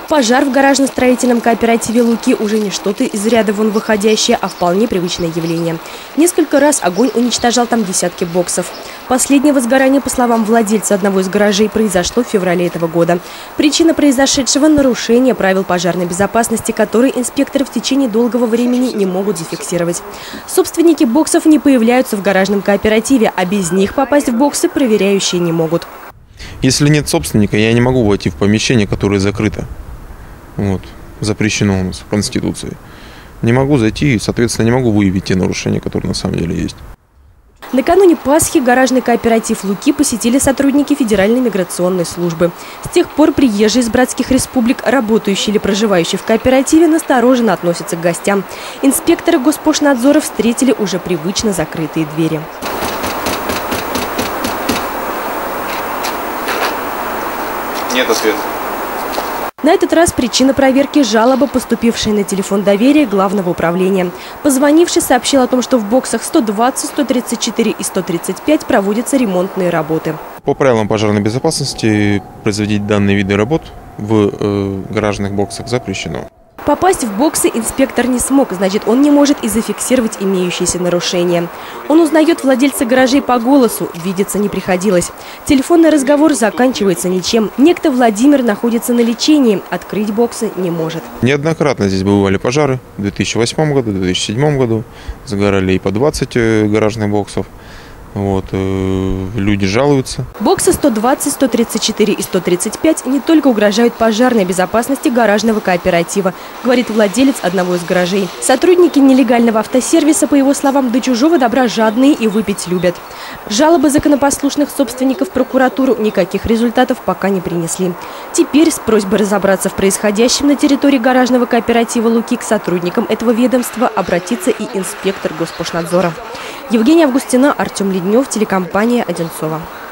Пожар в гаражно-строительном кооперативе «Луки» уже не что-то из ряда вон выходящее, а вполне привычное явление. Несколько раз огонь уничтожал там десятки боксов. Последнее возгорание, по словам владельца одного из гаражей, произошло в феврале этого года. Причина произошедшего – нарушение правил пожарной безопасности, которые инспекторы в течение долгого времени не могут зафиксировать. Собственники боксов не появляются в гаражном кооперативе, а без них попасть в боксы проверяющие не могут. Если нет собственника, я не могу войти в помещение, которое закрыто. Запрещено у нас в Конституции. Не могу зайти и, соответственно, не могу выявить те нарушения, которые на самом деле есть. Накануне Пасхи гаражный кооператив «Луки» посетили сотрудники Федеральной миграционной службы. С тех пор приезжие из братских республик, работающие или проживающие в кооперативе, настороженно относятся к гостям. Инспекторы Госпошнадзора встретили уже привычно закрытые двери. Нет ответа. На этот раз причина проверки – жалоба, поступившая на телефон доверия Главного управления. Позвонивший сообщил о том, что в боксах 120, 134 и 135 проводятся ремонтные работы. По правилам пожарной безопасности производить данные виды работ в гаражных боксах запрещено. Попасть в боксы инспектор не смог, значит, он не может и зафиксировать имеющиеся нарушения. Он узнает владельца гаражей по голосу, видеться не приходилось. Телефонный разговор заканчивается ничем. Некто Владимир находится на лечении, открыть боксы не может. Неоднократно здесь бывали пожары. В 2008 году, в 2007 году загорали и по 20 гаражных боксов. Люди жалуются. Боксы 120, 134 и 135 не только угрожают пожарной безопасности гаражного кооператива, говорит владелец одного из гаражей. Сотрудники нелегального автосервиса, по его словам, до чужого добра жадные и выпить любят. Жалобы законопослушных собственников в прокуратуру никаких результатов пока не принесли. Теперь с просьбой разобраться в происходящем на территории гаражного кооператива «Луки» к сотрудникам этого ведомства обратится и инспектор Госпошнадзора. Евгения Августина, Артем Леднев, телекомпания «Одинцово».